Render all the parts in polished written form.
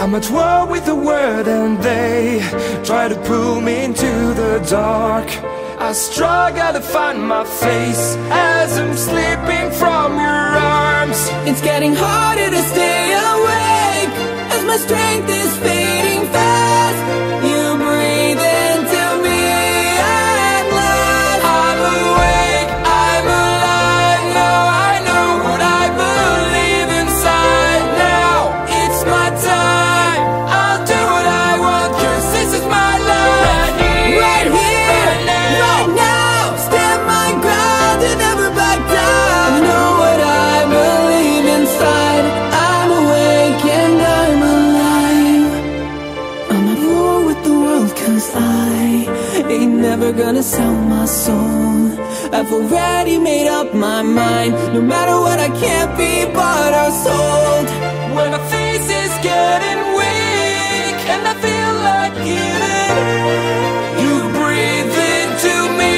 I'm at war with the world and they try to pull me into the dark. I struggle to find my face as I'm slipping from your arms. It's getting harder to stay awake as my strength is fading fast. You breathe into me at last. I'm awake, I'm alive, now I know what I believe inside. Now it's my time, I'll do what I want, cause this is my life. Right here, right now, stand my ground and never back down. I know what I believe inside. I'm awake and I'm alive. I'm at war with the world cause I ain't never gonna sell my soul. I've already made up my mind. No matter what, I can't be bought or sold. When my face is getting weak and I feel like giving in, you breathe into me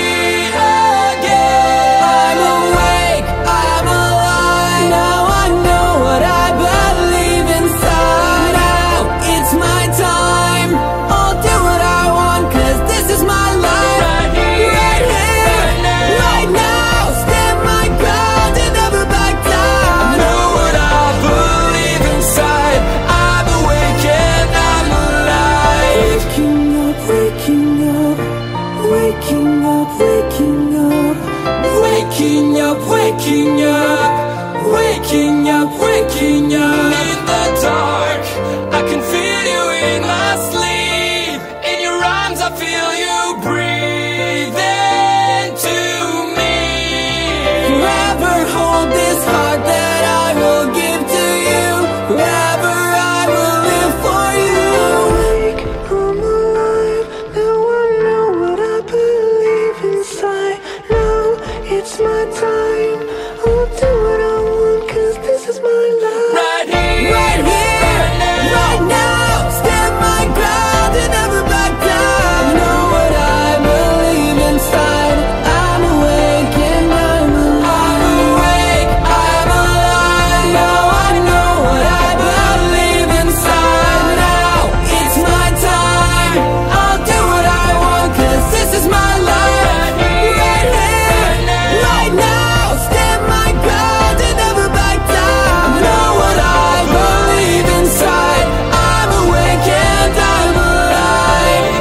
again. I'm awake, I'm alive. Now I know what I believe inside. Now it's my time, I'll do what I want cause this is my life. Right here, right now, stand my ground and never back down. I know what I believe inside. I'm awake and I'm alive. Waking up, waking up, waking up, waking up. Waking up, waking up, waking up, waking up. In the dark, I can feel you in my sleep. In your arms, I feel you breathe into me. Forever hold this heart that I will give to you. Forever I will live for you. I'm alive, now I know what I believe inside. Now it's my time, I'll do what I want cause this is my life. Right here, right now, stand my ground and never back down. I know what I believe inside. I'm awake and I'm alive. I'm awake, I'm alive. Now I know what I believe inside. Now it's my time, I'll do what I want cause this is my life. Right here, right now, stand my ground and never back down. I know what I believe inside. I'm awake and I'm alive.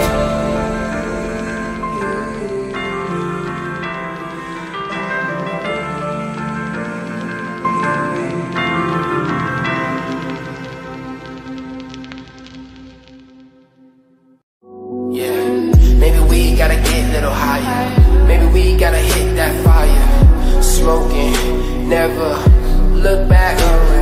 Yeah, maybe we gotta get a little higher. Maybe we gotta hit that fire. Smoking, never look back.